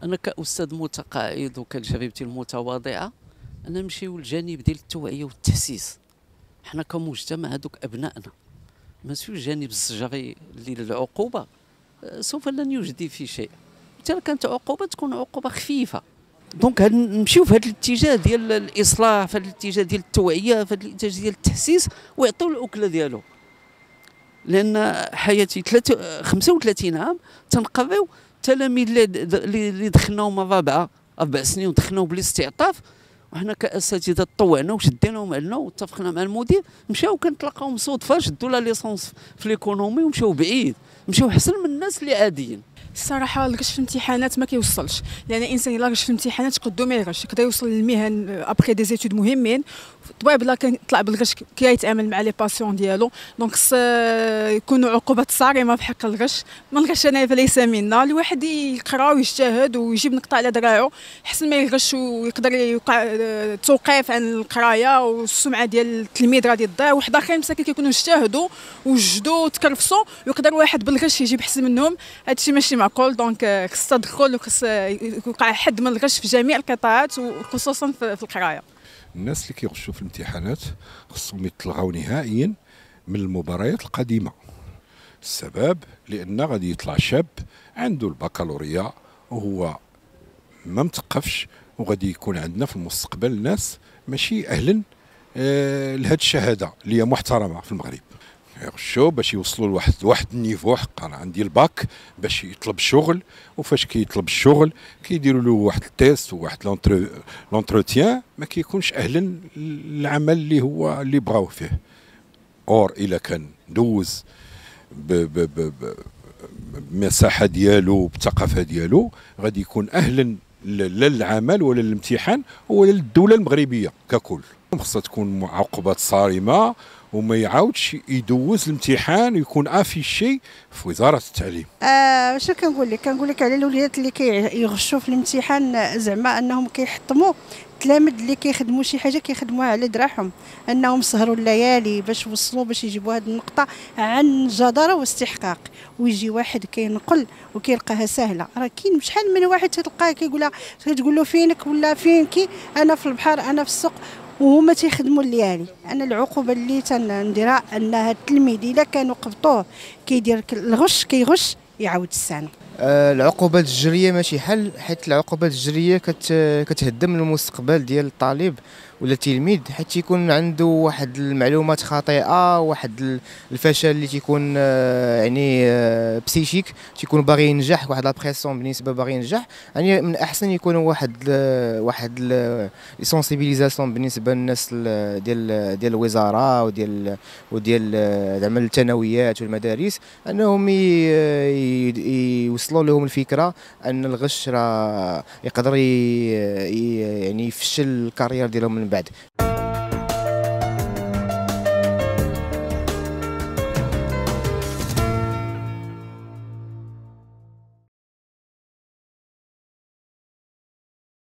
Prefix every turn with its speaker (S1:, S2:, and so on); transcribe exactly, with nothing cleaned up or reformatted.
S1: انا كاستاذ متقاعد وكتجربتي المتواضعه، انا نمشيو للجانب ديال التوعيه والتحسيس. حنا كمجتمع هذوك ابنائنا ماشي الجانب الزجري اللي للعقوبه، آه، سوف لن يجدي في شيء. حتى كانت عقوبه تكون عقوبه خفيفه. دونك هاد نمشيو في هذا الاتجاه ديال الاصلاح، في هذا الاتجاه ديال التوعيه، في هذا الاتجاه ديال التحسيس، ويعطيو الاكله ديالو. لان حياتي ثلاثة خمسة وثلاثين عام تنقريو التلاميذ اللي اللي دخلناهم الرابعه اربع سنين ودخلناهم بالاستعطاف، وحنا كاساتذه طوعنا وشديناهم عندنا واتفقنا مع المدير، مشاو كنتلاقاوهم صدفه، شدوا لا ليسونس في ليكونومي ومشاو بعيد، مشاو احسن من الناس اللي عاديين.
S2: الصراحه الغش في الامتحانات ما كيوصلش، لان الانسان الا غش في الامتحانات قدو ما يغش يقدر يوصل للمهن ابخي دي زيتود مهمين. طبيعي بلا كيطلع بالغش كيتعامل مع لي باسيون ديالو. دونك يكونوا عقوبات صارمه في حق الغش. ما الغش انا فليس منا، الواحد يقرا ويجتهد ويجيب نقطه على دراعو حسن ما يغش، ويقدر يوقع توقيف عن القرايه والسمعه ديال التلميذ غادي تضيع. واحد اخرين مساكين كيكونوا اجتهدوا وجدوا وتكرفسوا، ويقدر واحد بالغش يجيب حسن منهم. هادشي ماشي معقول. دونك خص تدخل وخص يوقع حد من الغش في جميع القطاعات وخصوصا في القرايه.
S3: الناس اللي كيغشوا في الامتحانات خصهم يتلغاو نهائيا من المباريات القديمه. السبب لان غادي يطلع شاب عنده البكالوريا وهو ما مثقفش، وغادي يكون عندنا في المستقبل ناس ماشي اهلا آه لهاد الشهاده اللي هي محترمه في المغرب. يغشوا باش يوصلوا لواحد واحد النيفو. حق انا عندي الباك باش يطلب الشغل، وفاش كيطلب الشغل كيديروا له واحد التيست وواحد لونتروتيان ما كيكونش اهلا للعمل اللي هو اللي بغاوه فيه. اور الا كان دوز بالمساحه ديالو بالثقافه ديالو غادي يكون اهلا لا للعمل ولا للامتحان ولا للدوله المغربيه ككل. خصها تكون عقوبات صارمه، وما يعاودش يدوز الامتحان ويكون افيشي في وزاره التعليم.
S4: آه واش كنقول لك كنقول لك على الوليدات اللي كيغشوا في الامتحان، زعما انهم كيحطموا التلاميذ اللي كيخدموا شي حاجه كيخدموها على دراعهم، انهم سهروا الليالي باش وصلوا باش يجيبوا هذه النقطه عن جداره واستحقاق. ويجي واحد كينقل وكيلقاها سهله. راه كاين شحال من واحد تلقاه كيقولها تقول له فينك ولا فينكي، انا في البحر انا في السوق، وهما تيخدموا الليالي. انا العقوبه اللي تنديرها ان هاد التلميذ الا كانوا قبطوه كيدير الغش كيغش يعاود السنه.
S5: العقوبات الجريه ماشي حل، حيت العقوبات الجريه كتهدم المستقبل ديال الطالب ولا التلميذ، حيت يكون عنده واحد المعلومات خاطئه، واحد الفشل اللي تيكون يعني بسيشيك، تيكون باغي ينجح، واحد لابريسيون بالنسبه باغي ينجح. يعني من الاحسن يكون واحد واحد لي سونسيبيليزاسيون بالنسبه للناس ديال ديال الوزاره وديال وديال زعما الثانويات والمدارس، انهم يوصلوا لهم الفكره ان الغش راه يقدر يعني يفشل الكارير ديالهم من بعد.